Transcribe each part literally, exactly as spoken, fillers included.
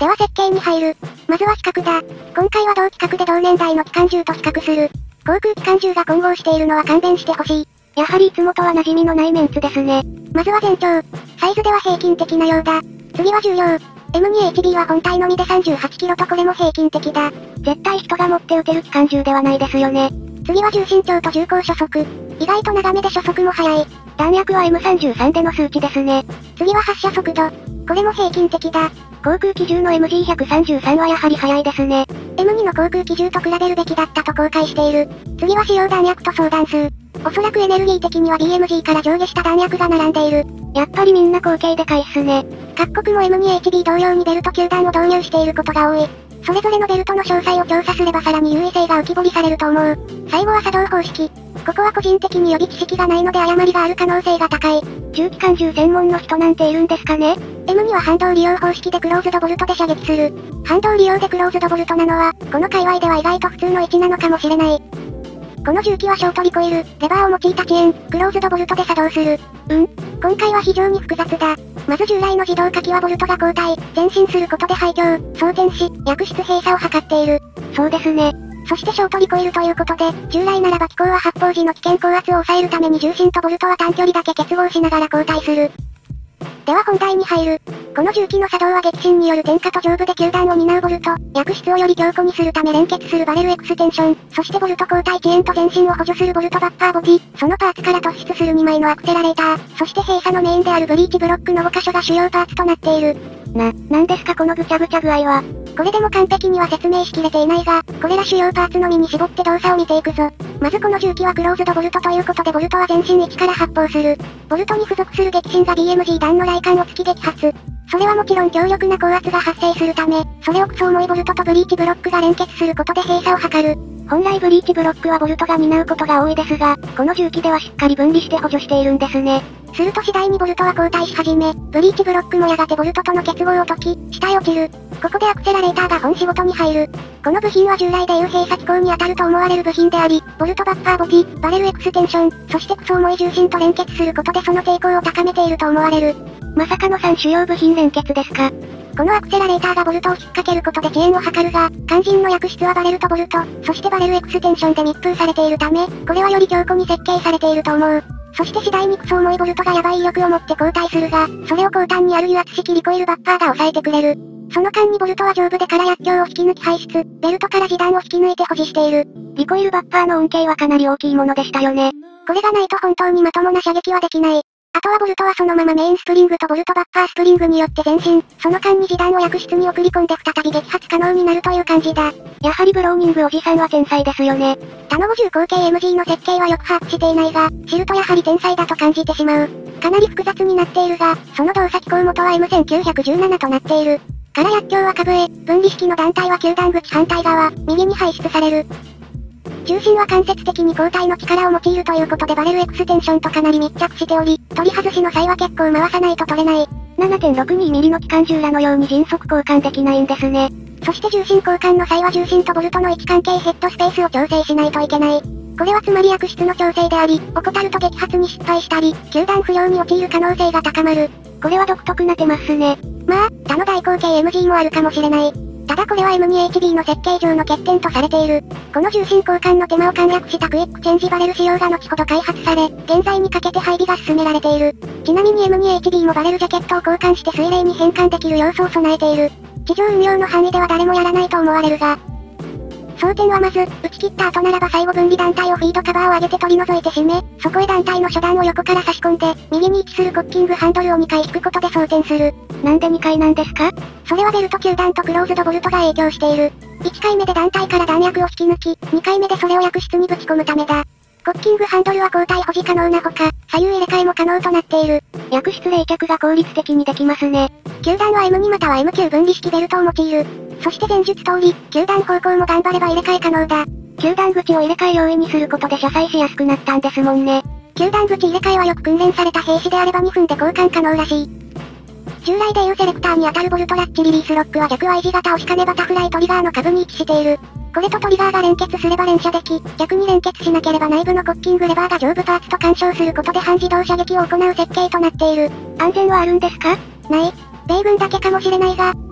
では設計に入る。まずは比較だ。今回は同規格で同年代の機関銃と比較する。航空機関銃が混合しているのは勘弁してほしい。 やはりいつもとは馴染みのないメンツですね。 まずは全長。サイズでは平均的なようだ。次は重量。エムツーエイチビー は本体のみでさんじゅうはちキロとこれも平均的だ。 絶対人が持って撃てる機関銃ではないですよね。 次は重身長と重厚初速。意外と長めで初速も速い。 弾薬は エムさんじゅうさん での数値ですね。 次は発射速度。これも平均的だ。 航空機銃の エムジーひゃくさんじゅうさん はやはり速いですね。 エムツー の航空機銃と比べるべきだったと後悔している。次は使用弾薬と総弾数。おそらくエネルギー的には ビーエムジー から上下した弾薬が並んでいる。 やっぱりみんな合計でかいっすね。 各国も エムツーエイチビー 同様にベルト球弾を導入していることが多い。それぞれのベルトの詳細を調査すればさらに優位性が浮き彫りされると思う。最後は作動方式。ここは個人的に予備知識がないので誤りがある可能性が高い。 重機関銃専門の人なんているんですかね？ エムツー は反動利用方式でクローズドボルトで射撃する。反動利用でクローズドボルトなのは、この界隈では意外と普通の位置なのかもしれない。この銃器はショートリコイル、レバーを用いた遅延、クローズドボルトで作動する。うん今回は非常に複雑だ。まず従来の自動火器はボルトが後退、前進することで廃墟、装填し、薬室閉鎖を図っている。 そうですね。 そしてショートリコイルということで、従来ならば機構は発砲時の危険高圧を抑えるために重心とボルトは短距離だけ結合しながら交代する。では本題に入る。この銃器の作動は激震による点火と上部で球弾を担うボルト、薬室をより強固にするため連結するバレルエクステンション、そしてボルト交代遅延と前進を補助するボルトバッファーボディ、そのパーツから突出するにまいのアクセラレーター、そして閉鎖のメインであるブリーチブロックのご箇所が主要パーツとなっている。 な、なんですかこのぐちゃぐちゃ具合は。 これでも完璧には説明しきれていないが、これら主要パーツのみに絞って動作を見ていくぞ。まずこの銃器はクローズドボルトということでボルトは前進位置から発砲する。ボルトに付属する激震が ビーエムジー 弾の雷管を突き撃発。それはもちろん強力な高圧が発生するため、それをクソ重いボルトとブリーチブロックが連結することで閉鎖を図る。 本来ブリーチブロックはボルトが担うことが多いですが、この銃器ではしっかり分離して補助しているんですね。 すると次第にボルトは後退し始め、ブリーチブロックもやがてボルトとの結合を解き、下へ落ちる。ここでアクセラレーターが本仕事に入る。この部品は従来でいう閉鎖機構に当たると思われる部品であり、ボルトバッファーボディ、バレルエクステンション、そしてクソ重い重心と連結することでその抵抗を高めていると思われる。 まさかのさん主要部品連結ですか？ このアクセラレーターがボルトを引っ掛けることで遅延を図るが、肝心の薬室はバレルとボルト、そしてバレルエクステンションで密封されているため、これはより強固に設計されていると思う。そして次第にクソ重いボルトがヤバい威力を持って後退するが、それを後端にある油圧式リコイルバッファーが抑えてくれる。その間にボルトは上部でから薬莢を引き抜き排出、ベルトから示弾を引き抜いて保持している。 リコイルバッファーの恩恵はかなり大きいものでしたよね。 これがないと本当にまともな射撃はできない。あとはボルトはそのままメインスプリングとボルトバッファースプリングによって前進、その間に示弾を薬室に送り込んで再び撃発可能になるという感じだ。 やはりブローニングおじさんは天才ですよね。 他のごじゅう口径 エムジー の設計はよく把握していないが、知るとやはり天才だと感じてしまう。かなり複雑になっているが、その動作機構元は エムせんきゅうひゃくじゅうなな となっている。から薬莢は下部へ、分離式の団体は球弾口反対側、右に排出される。重心は間接的に交代の力を用いるということでバレルエクステンションとかなり密着しており、取り外しの際は結構回さないと取れない。 ななてんろくにミリの機関銃らのように迅速交換できないんですね。 そして重心交換の際は重心とボルトの位置関係ヘッドスペースを調整しないといけない。これはつまり薬室の調整であり、怠ると撃発に失敗したり、球弾不良に陥る可能性が高まる。 これは独特な手間っすね。 まあ、他の大口径 エムジー もあるかもしれない。ただこれは エムツーエイチビー の設計上の欠点とされている。この重心交換の手間を簡略したクイックチェンジバレル仕様が後ほど開発され、現在にかけて配備が進められている。ちなみに エムツーエイチビー もバレルジャケットを交換して水冷に変換できる要素を備えている。地上運用の範囲では誰もやらないと思われるが、争点はまず、打ち切った後ならば最後分離団体をフィードカバーを上げて取り除いて締め、そこへ団体の初段を横から差し込んで、右に位置するコッキングハンドルをにかい引くことで装填する。 なんでにかいなんですか？ それはベルト球弾とクローズドボルトが影響している。いっかいめで団体から弾薬を引き抜き、にかいめでそれを薬室にぶち込むためだ。コッキングハンドルは交代保持可能なほか、左右入れ替えも可能となっている。 薬室冷却が効率的にできますね。 球弾は エムツー または エムきゅう 分離式ベルトを用いる。そして前述通り、球弾方向も頑張れば入れ替え可能だ。 球弾口を入れ替え容易にすることで車載しやすくなったんですもんね。 球弾口入れ替えはよく訓練された兵士であればにふんで交換可能らしい。従来でいうセレクターに当たるボルトラッチリリースロックは逆 Y 字型押し金バタフライトリガーの下部に位置している。これとトリガーが連結すれば連射でき、逆に連結しなければ内部のコッキングレバーが上部パーツと干渉することで半自動射撃を行う設計となっている。 安全はあるんですか？ ない。米軍だけかもしれないが、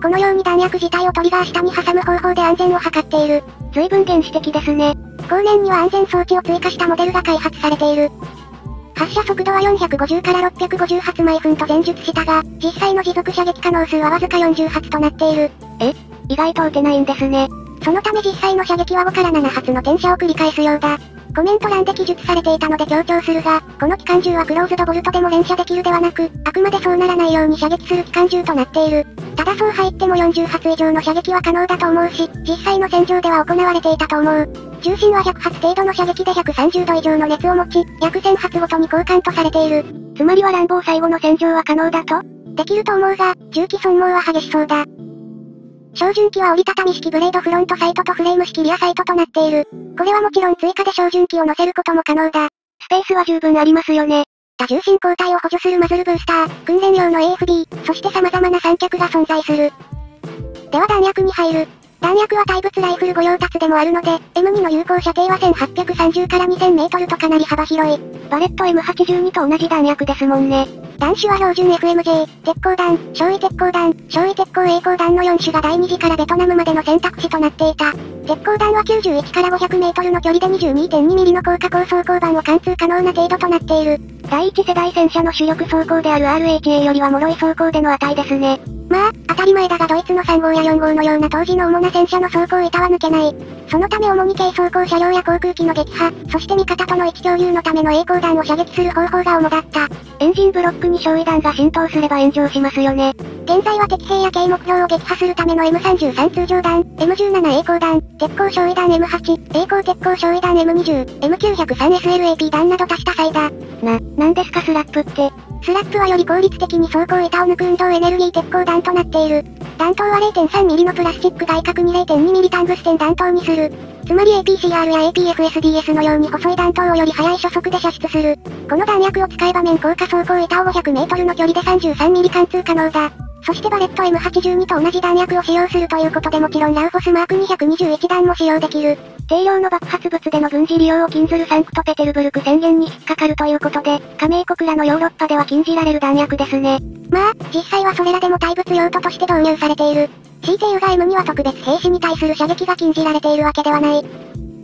このように弾薬自体をトリガー下に挟む方法で安全を図っている。 随分原始的ですね。 後年には安全装置を追加したモデルが開発されている。発射速度はよんひゃくごじゅうからろっぴゃくごじゅうはつまいふんと前述したが、実際の持続射撃可能数はわずかよんじゅうはつとなっている。 え？意外と撃てないんですね。 そのため実際の射撃はごからななはつの転射を繰り返すようだ。コメント欄で記述されていたので強調するが、この機関銃はクローズドボルトでも連射できるではなく、あくまでそうならないように射撃する機関銃となっている。ただそう入ってもよんじゅうはつ以上の射撃は可能だと思うし、実際の戦場では行われていたと思う。重心はひゃくはつ程度の射撃でひゃくさんじゅうど以上の熱を持ち、約せんはつごとに交換とされている。 つまりは乱暴最後の戦場は可能だと？ できると思うが、銃器損耗は激しそうだ。照準器は折りたたみ式ブレードフロントサイトとフレーム式リアサイトとなっている。これはもちろん追加で照準器を乗せることも可能だ。 スペースは十分ありますよね。 多重心交代を補助するマズルブースター、訓練用の エーエフビー、そして様々な三脚が存在する。では弾薬に入る。弾薬は対物ライフル御用達でもあるので、エムツー の有効射程はせんはっぴゃくさんじゅうからにせんメートルとかなり幅広い。 バレット エムはちじゅうに と同じ弾薬ですもんね。 弾種は標準 エフエムジェー、鉄鋼弾、焼夷鉄鋼弾、焼夷鉄鋼栄光弾のよん種が第二次からベトナムまでの選択肢となっていた。鉄鋼弾はきゅうじゅういちからごひゃくメートルの距離で にじゅうにてんにミリの高架高装甲板を貫通可能な程度となっている。 第一世代戦車の主力装甲である アールエイチエー よりは脆い装甲での値ですね。 まあ、当たり前だがドイツのさん号やよん号のような当時の主な戦車の装甲板は抜けない。そのため主に軽装甲車両や航空機の撃破、そして味方との位置共有のための栄光弾を射撃する方法が主だった。 エンジンブロックに焼夷弾が浸透すれば炎上しますよね。 現在は敵兵や軽目標を撃破するための エムさんじゅうさん 通常弾、エムじゅうなな 栄光弾、鉄鋼焼夷弾 エムはち、栄光鉄鋼焼夷弾 エムにじゅう、エムきゅうぜろさんエスエルエーピー 弾など足した際だ。 な、なんですかスラップって。 スラップはより効率的に装甲板を抜く運動エネルギー鉄鋼弾となっている。弾頭は れいてんさんミリのプラスチック外角に れいてんにミリタングステン弾頭にする。つまり エーピーシーアール や エーピーエフエスディーエス のように細い弾頭をより速い初速で射出する。この弾薬を使えば面高架装甲板をごひゃくメートルの距離でさんじゅうさんミリ貫通可能だ。そしてバレット エムはちじゅうに と同じ弾薬を使用するということでもちろんラウフォスマークにひゃくにじゅういち弾も使用できる。 低量の爆発物での軍事利用を禁ずるサンクトペテルブルク宣言に引っかかるということで、加盟国らのヨーロッパでは禁じられる弾薬ですね。 まあ、実際はそれらでも対物用途として導入されている。強いて言うが エムツー は特別兵士に対する射撃が禁じられているわけではない。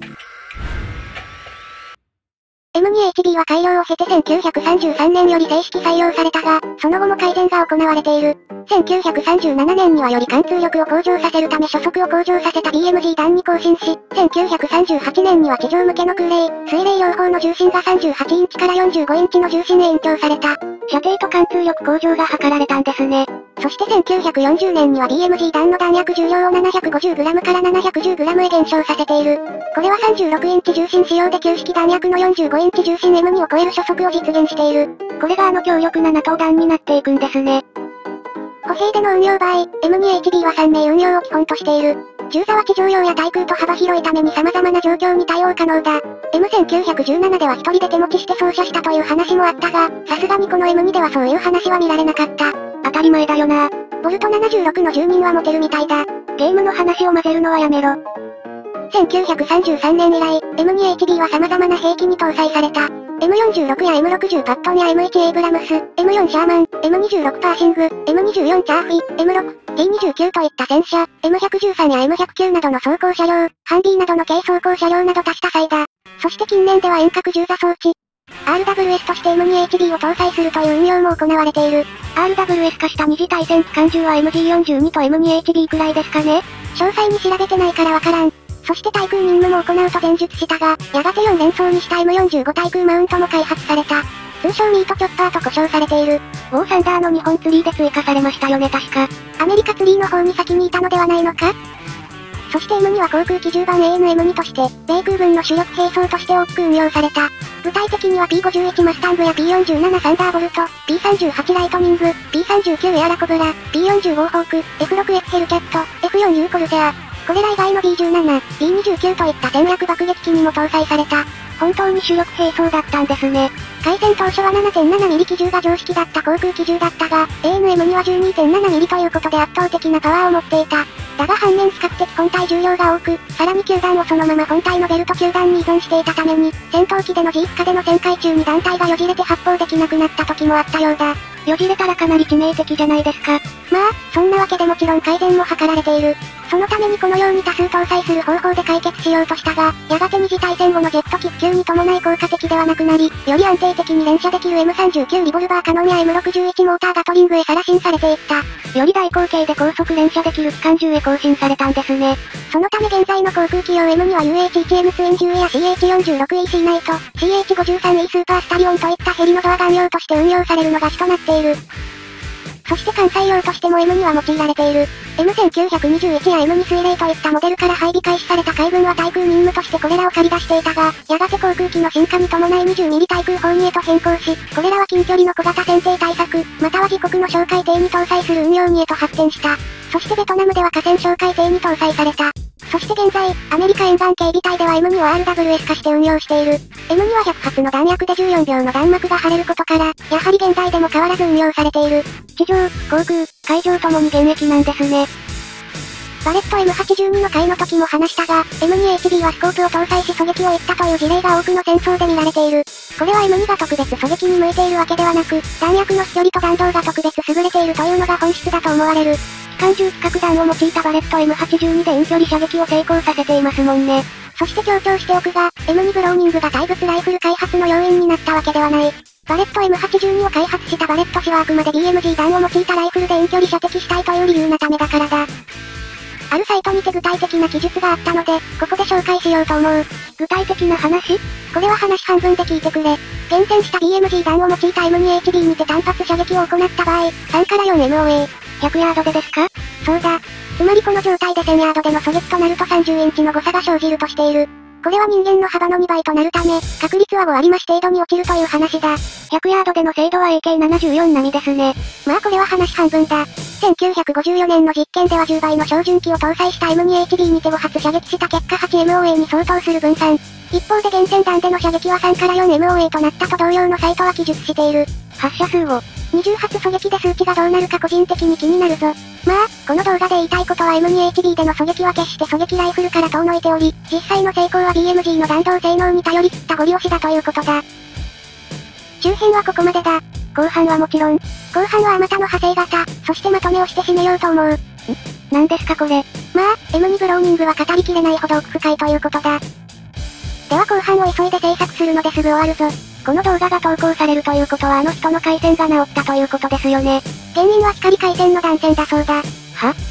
エムツーエイチビー は改良を経てせんきゅうひゃくさんじゅうさんねんより正式採用されたが、その後も改善が行われている。せんきゅうひゃくさんじゅうななねんにはより貫通力を向上させるため初速を向上させた ビーエムジー 弾に更新し、せんきゅうひゃくさんじゅうはちねんには地上向けの空冷、水冷両方の重心がさんじゅうはちインチからよんじゅうごインチの重心へ延長された。 射程と貫通力向上が図られたんですね。 そしてせんきゅうひゃくよんじゅうねんには ビーエムジー 弾の弾薬重量を ななひゃくごじゅうグラム から ななひゃくじゅうグラム へ減少させている。これはさんじゅうろくインチ重心仕様で旧式弾薬のよんじゅうごインチ重心 エムツー を超える初速を実現している。 これがあの強力な ナトー 弾になっていくんですね。 歩兵での運用場合、エムツーエイチビー はさん名運用を基本としている。銃座は地上用や対空と幅広いために様々な状況に対応可能だ。エムせんきゅうひゃくじゅうなな では一人で手持ちして操作したという話もあったが、さすがにこの エムツー ではそういう話は見られなかった。 当たり前だよな。 ボルトななじゅうろくの住人は持てるみたいだ。 ゲームの話を混ぜるのはやめろ。 せんきゅうひゃくさんじゅうさんねん以来、エムツーエイチビー は様々な兵器に搭載された。エムよんじゅうろく や エムろくじゅう パットンや エムワン エイブラムス、エムフォー シャーマン、エムにじゅうろく パーシング、エムにじゅうよん チャーフィ、エムシックス、ティーにじゅうきゅう といった戦車、エムひゃくじゅうさん や エムひゃくきゅう などの装甲車両、ハンビーなどの軽装甲車両など足した際だ。そして近年では遠隔銃座装置、アールダブリューエス として エムツーエイチビー を搭載するという運用も行われている。 アールダブリューエス 化した二次対戦機関銃は エムジーよんじゅうに と エムツーエイチビー くらいですかね？ 詳細に調べてないからわからん。そして対空任務も行うと前述したが、やがてよん連装にした エムよんじゅうご 対空マウントも開発された。通称ミートチョッパーと呼称されている。 ウォーサンダーの日本ツリーで追加されましたよね確か。 アメリカツリーの方に先にいたのではないのか？そして エムツー は航空機じゅうばん エーエヌエムツー として、米空軍の主力兵装として大きく運用された。具体的には ピーごじゅういち マスタングや ピーよんじゅうなな サンダーボルト、ピーさんじゅうはち ライトニング、ピーさんじゅうきゅう エアラコブラ、ピーよんじゅうご ホーク、エフシックスエフ ヘルキャット、エフフォー ユー コルセア。これら以外の ビーじゅうなな、ビーにじゅうきゅう といった戦略爆撃機にも搭載された。 本当に主力兵装だったんですね。 開戦当初は ななてんななミリ 機銃が常識だった航空機銃だったが、エーエヌエム には じゅうにてんななミリ ということで圧倒的なパワーを持っていた。だが反面比較的本体重量が多く、さらに球弾をそのまま本体のベルト球弾に依存していたために、戦闘機での ジー 負荷での旋回中に弾体がよじれて発砲できなくなった時もあったようだ。 よじれたらかなり致命的じゃないですか。 まあ、 そんなわけでもちろん改善も図られている。そのためにこのように多数搭載する方法で解決しようとしたが、やがて二次大戦後のジェット機普及に伴い効果的ではなくなり、より安定的に連射できる エムさんじゅうきゅう リボルバーカノンや エムろくじゅういち モーターガトリングへ更新されていった。 より大口径で高速連射できる機関銃へ更新されたんですね。 そのため現在の航空機用 M には ユーエイチワンエム ツインじゅうや シーエイチフォージーシー ナイト、シーエイチごじゅうさんイー スーパースタリオンといったヘリのドアガン用として運用されるのが主となっている。そして艦載用としても M には用いられている。エムせんきゅうひゃくにじゅういち や エムに 水冷といったモデルから配備開始された海軍は対空任務としてこれらを借り出していたが、やがて航空機の進化に伴い にじゅうミリ 対空砲にへと変更し、これらは近距離の小型戦艇対策、または自国の哨戒艇に搭載する運用にへと発展した。そしてベトナムでは河川哨戒艇に搭載された。そして現在、アメリカ沿岸警備隊では エムに を アールダブリューエス 化して運用している。エムに はひゃくはつの弾薬でじゅうよんびょうの弾幕が張れることから、やはり現在でも変わらず運用されている。 地上、航空、海上ともに現役なんですね。 バレット エムはちじゅうに の回の時も話したが、エムツーエイチビー はスコープを搭載し狙撃を撃ったという事例が多くの戦争で見られている。これは エムツー が特別狙撃に向いているわけではなく、弾薬の飛距離と弾道が特別優れているというのが本質だと思われる。 機関銃規格弾を用いたバレット エムはちじゅうに で遠距離射撃を成功させていますもんね。 そして強調しておくが、エムツー ブローニングが対物ライフル開発の要因になったわけではない。バレット エムはちじゅうに を開発したバレット氏はあくまで ビーエムジー 弾を用いたライフルで遠距離射撃したいという理由のためだからだ。あるサイトにて具体的な記述があったので、ここで紹介しようと思う。 具体的な話？ これは話半分で聞いてくれ。厳選した ビーエムジー 弾を用いた エムツーエイチビー にて単発射撃を行った場合、さんからよんエムオーエー。 ひゃくヤードでですか？ そうだ。つまりこの状態でせんヤードでの狙撃となるとさんじゅうインチの誤差が生じるとしている。これは人間の幅のにばいとなるため、確率はごわり増し程度に落ちるという話だ。 ひゃくヤードでの精度は エーケーななじゅうよん 並みですね。 まあこれは話半分だ。せんきゅうひゃくごじゅうよねんの実験ではじゅうばいの照準器を搭載した エムツーエイチビー にてご発射撃した結果 はちエムオーエー に相当する分散。一方で厳選弾での射撃はさんからよんエムオーエー となったと同様のサイトは記述している。 発射数をにじゅう発狙撃で数値がどうなるか個人的に気になるぞ。まあ、この動画で言いたいことは エムツーエイチビー での狙撃は決して狙撃ライフルから遠のいており、実際の成功は ビーエムジー の弾道性能に頼り切ったゴリ押しだということだ。周辺はここまでだ。 後半はもちろん。 後半はあまたの派生型、そしてまとめをして締めようと思う。ん？ 何ですかこれ。 まあ、エムツー ブローニングは語りきれないほど奥深いということだ。では後半を急いで制作するのですぐ終わるぞ。 この動画が投稿されるということはあの人の回線が治ったということですよね。 原因は光回線の断線だそうだ。 は？